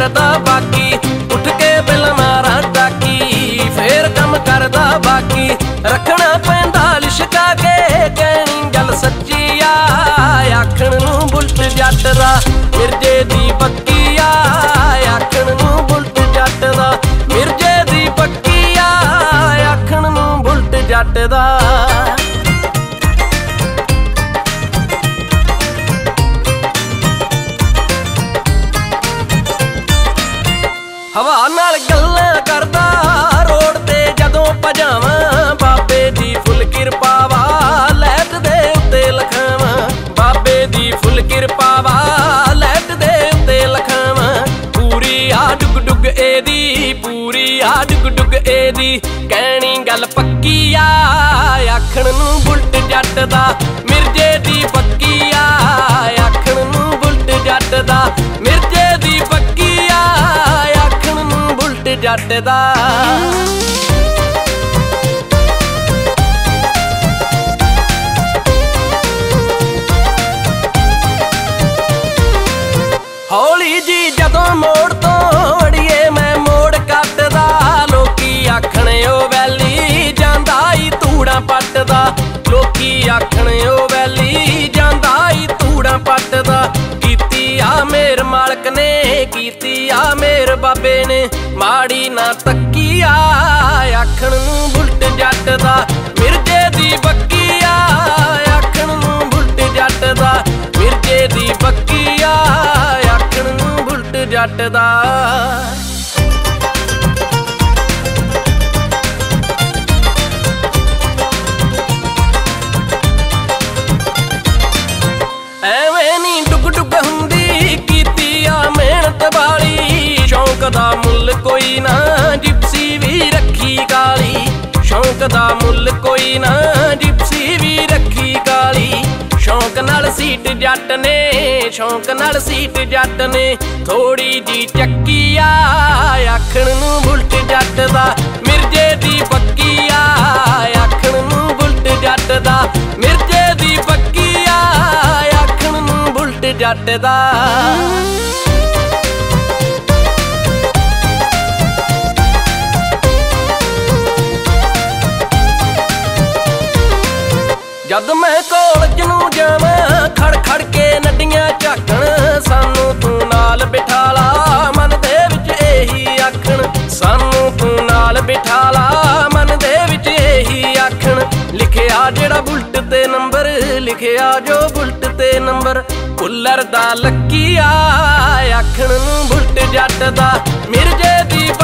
करदा बाकी, उठ के बिल मारा टाकी फिर कम करदा बाकी। रखना पैंदा लिशका के कहनी गल सच्ची आ, आखण नूं बुलट जट दा मिर्जे दी पक्की आ, आखण नूं बुलट जट दा मिर्जे दी पक्की आ, आखण नूं बुलट जट दा। हवा नाल गल्लां करदा रोड ते जदों भजावां, बाबे दी फुल किरपा वा लैट दे उत्ते लखावां, बाबे दी फुल किरपा वा लैट दे उत्ते लखावां। पूरी आ डुग डुग एदी, पूरी आ डुग डुग एदी कहनी गल पक्की आ, आखण नूं बुलट जट दा मिर्जे दी पक्की आ, आखण नूं बुलट जट दा मिर्जे दी पक्की आ, जट दा। हौली जी जदों मोड़ तो अड़िए मैं मोड़ कटदा, लोकी आखण ओ वैली जांदा ई धूड़ा पटदा, लोकी आखण ओ वैली जांदा ई धूड़ा पटदा। कीती आ मेर मालक ने, कीती आ मेर बाबे ने माड़ी ना तक्की आ, आखण नूं बुलट जट दा मिर्जे दी पक्की आ, आखण नूं बुलट जट दा मिर्जे दी पक्की आ, आखण नूं बुलट जट दा। ਐਵੇਂ ਨੀ ਡੁੱਗ ਡੁੱਗ ਹੁੰਦੀ ਕੀਤੀ ਆ ਮਿਹਨਤ ਵਾਲੀ, शौक दा मुल कोई ना जिप्सी भी रखी काली, शौक दा मुल कोई ना जिप्सी भी रखी काली। शौक नाल सीट जट ने, शौक नाल सीट जट ने थोड़ी जी चक्की आ, आखण नूं बुलट जट दा मिर्जे दी पक्की आ, आखण नूं बुलट जट दा मिर्जे दी पक्की आ, आखण नूं बुलट जट दा। जद मैं कॉलेज नूं जावां खड़ खड़ के नड्डियां झाकण, सानू तू नाल बिठा ला मन दे विच एही आखण, सानू तू नाल बिठा ला मन दे विच एही आखण। लिखिया जेड़ा बुलट ते नंबर, लिखिया जो बुलट ते नंबर कुल्लर दा लक्की आ, आखण नूं बुलट जट दा मिर्जे दी